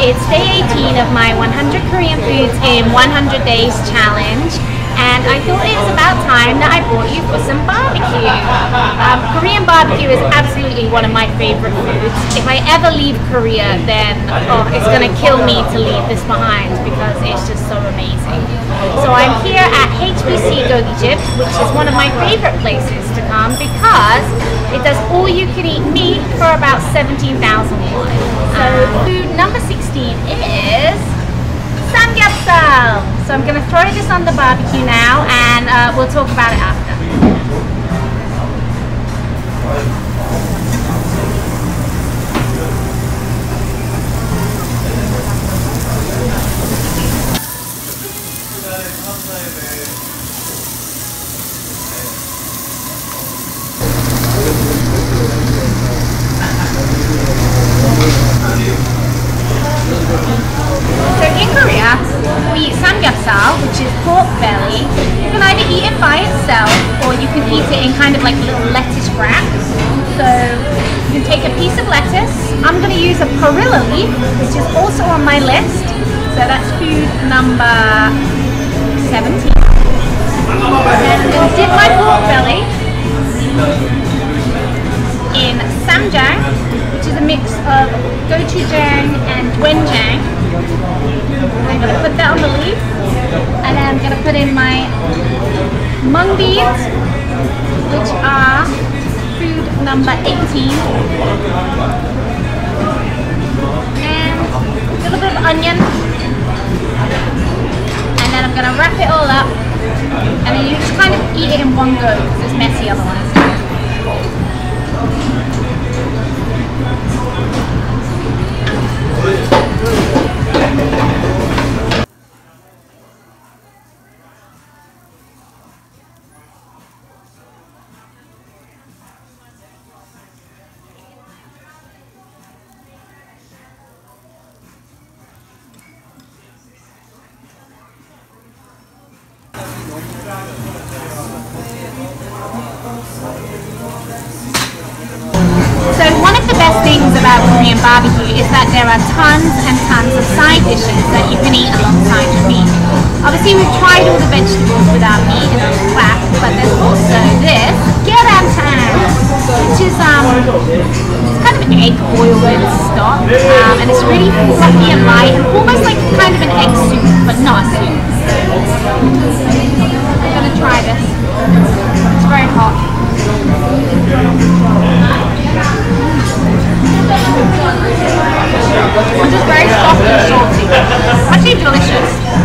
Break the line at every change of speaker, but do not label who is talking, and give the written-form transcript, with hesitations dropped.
it's day 18 of my 100 Korean foods in 100 days challenge, and I thought it was about time that I brought you for some barbecue. Korean barbecue is absolutely one of my favorite foods. If I ever leave Korea, then it's gonna kill me to leave this behind because it's just so amazing. So I'm here at HBC Gogi-Jip, which is one of my favorite places to come because it does all-you-can-eat meat for about 17,000 won. So food number 16 is samgyeopsal. So I'm going to throw this on the barbecue now, and we'll talk about it after. So in Korea, we eat samgyeopsal, which is pork belly. You can either eat it by itself, or you can eat it in kind of like little lettuce wraps. So you can take a piece of lettuce. I'm going to use a perilla leaf, which is also on my list. So that's food number 17. And I'm going to dip my pork belly in samjang, which is a mix of gochujang and doenjang. I'm going to put that on the leaf, and then I'm going to put in my mung beans, which are food number 18, and a little bit of onion, and then I'm going to wrap it all up, and then you just kind of eat it in one go because it's messy otherwise. So one of the best things about Korean barbecue is that there are tons and tons of side dishes that you can eat alongside the meat. Obviously we've tried all the vegetables without meat in our class, but there's also this geramtang, which is kind of an egg boiled with stock, and it's really fluffy and light, and almost like kind of an egg soup, but not a soup. I'm going to try this. It's very hot. It's just very soft and salty. Actually delicious.